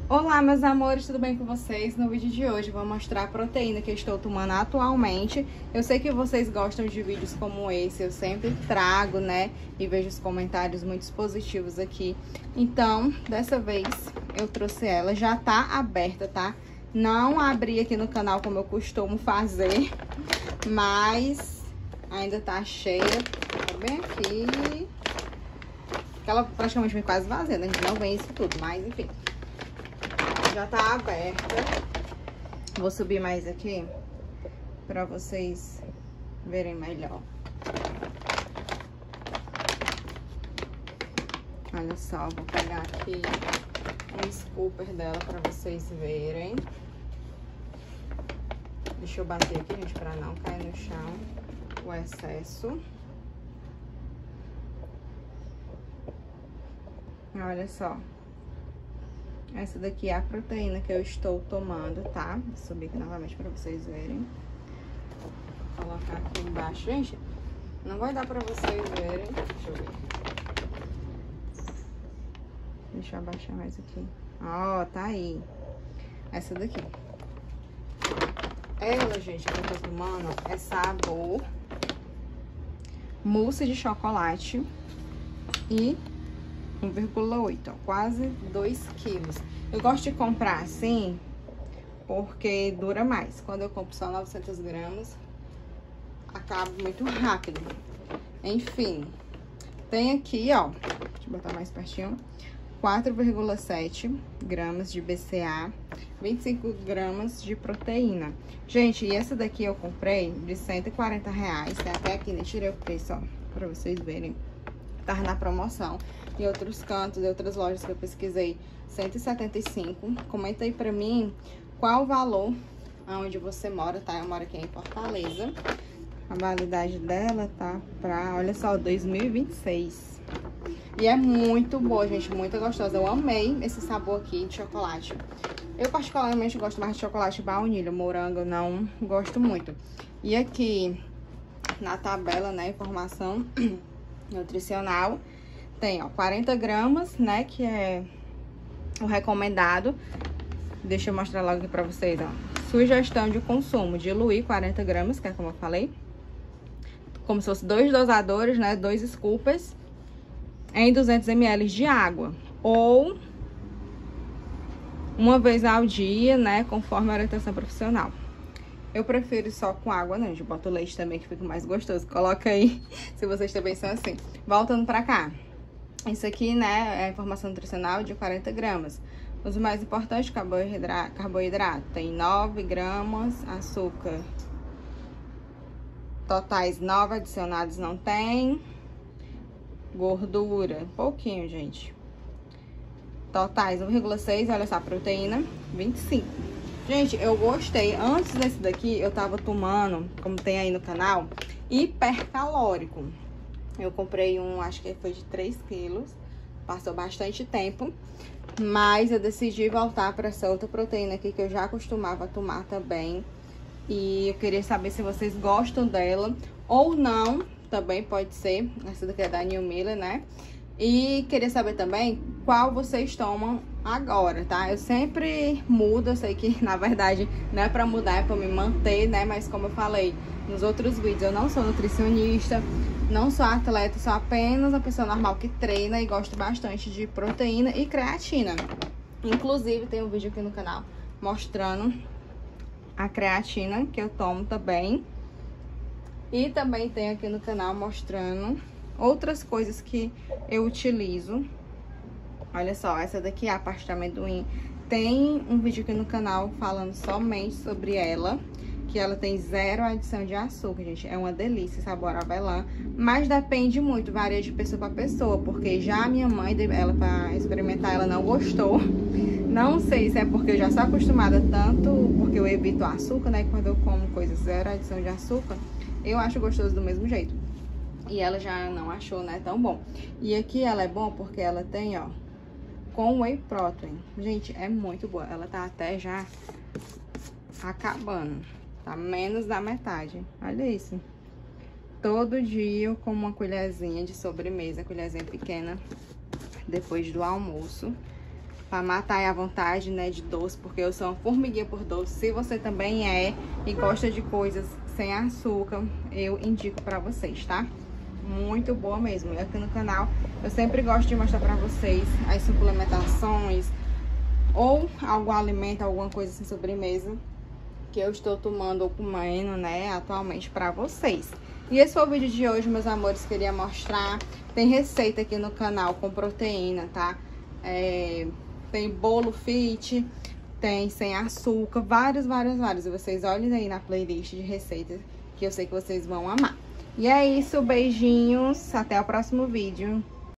Olá, meus amores, tudo bem com vocês? No vídeo de hoje eu vou mostrar a proteína que eu estou tomando atualmente. Eu sei que vocês gostam de vídeos como esse, eu sempre trago, né? E vejo os comentários muito positivos aqui. Então, dessa vez eu trouxe ela, já tá aberta, tá? Não abri aqui no canal como eu costumo fazer, mas ainda tá cheia. Tá bem aqui. Ela praticamente vem quase vazia, né? A gente não vê isso tudo, mas enfim. Já tá aberta. Vou subir mais aqui pra vocês verem melhor. Olha só, vou pegar aqui um scooper dela pra vocês verem. Deixa eu bater aqui, gente, pra não cair no chão o excesso. Olha só. Essa daqui é a proteína que eu estou tomando, tá? Vou subir aqui novamente pra vocês verem. Vou colocar aqui embaixo. Gente, não vai dar pra vocês verem. Deixa eu ver. Deixa eu abaixar mais aqui. Ó, tá aí. Essa daqui. Ela, gente, que eu tô tomando é sabor mousse de chocolate e 1,8, ó, quase 2 quilos. Eu gosto de comprar assim, porque dura mais. Quando eu compro só 900 gramas, acaba muito rápido. Enfim, tem aqui, ó, deixa eu botar mais pertinho, 4,7 gramas de BCA, 25 gramas de proteína. Gente, e essa daqui eu comprei de R$140. Tem até aqui, né? Tirei o preço, ó, pra vocês verem. Tá na promoção. Em outros cantos, em outras lojas que eu pesquisei, 175. Comenta aí pra mim qual o valor aonde você mora, tá? Eu moro aqui em Fortaleza. A validade dela tá pra, olha só, 2026. E é muito boa, gente, muito gostosa. Eu amei esse sabor aqui de chocolate. Eu particularmente gosto mais de chocolate baunilha, morango eu não gosto muito. E aqui na tabela, né, informação nutricional, tem, ó, 40 gramas, né, que é o recomendado. Deixa eu mostrar logo aqui pra vocês, ó. Sugestão de consumo, diluir 40 gramas, que é como eu falei. Como se fosse 2 dosadores, né, 2 scoopers em 200 ml de água. Ou uma vez ao dia, né, conforme a orientação profissional. Eu prefiro só com água, não. Eu boto leite também, que fica mais gostoso. Coloca aí, se vocês também são assim. Voltando pra cá. Isso aqui, né, é informação nutricional de 40 gramas. Os mais importantes, carboidrato. Tem 9 gramas, açúcar. Totais 9, adicionados não tem. Gordura, pouquinho, gente. Totais 1,6, olha só, proteína, 25. Gente, eu gostei. Antes desse daqui, eu tava tomando, como tem aí no canal, hipercalórico. Eu comprei um, acho que foi de 3 quilos. Passou bastante tempo. Mas eu decidi voltar para essa outra proteína aqui, que eu já costumava tomar também. E eu queria saber se vocês gostam dela ou não. Também pode ser. Essa daqui é da New Miller, né? E queria saber também qual vocês tomam agora, tá? Eu sempre mudo, eu sei que na verdade não é pra mudar, é pra me manter, né? Mas como eu falei nos outros vídeos, eu não sou nutricionista, não sou atleta, sou apenas uma pessoa normal que treina e gosto bastante de proteína e creatina. Inclusive tem um vídeo aqui no canal mostrando a creatina que eu tomo também. E também tem aqui no canal mostrando outras coisas que eu utilizo. Olha só, essa daqui é a pasta de amendoim. Tem um vídeo aqui no canal falando somente sobre ela, que ela tem 0 adição de açúcar, gente. É uma delícia, sabor avelã. Mas depende muito, varia de pessoa para pessoa, porque já a minha mãe, ela para experimentar, ela não gostou. Não sei se é porque eu já sou acostumada tanto, porque eu evito o açúcar, né? Quando eu como coisas 0 adição de açúcar, eu acho gostoso do mesmo jeito. E ela já não achou, né, tão bom. E aqui ela é bom porque ela tem, ó, com whey protein. Gente, é muito boa. Ela tá até já acabando. Tá menos da metade. Olha isso. Todo dia eu como uma colherzinha de sobremesa, colherzinha pequena, depois do almoço. pra matar a vontade, né, de doce, porque eu sou uma formiguinha por doce. Se você também é e gosta de coisas sem açúcar, eu indico pra vocês, tá? Muito boa mesmo. E aqui no canal eu sempre gosto de mostrar pra vocês as suplementações ou algum alimento, alguma coisa assim, sobremesa que eu estou tomando ou comendo, né, atualmente pra vocês. E esse foi o vídeo de hoje, meus amores, queria mostrar. Tem receita aqui no canal com proteína, tá? Tem bolo fit, tem sem açúcar, vários. E vocês olhem aí na playlist de receitas, que eu sei que vocês vão amar. E é isso, beijinhos, até o próximo vídeo.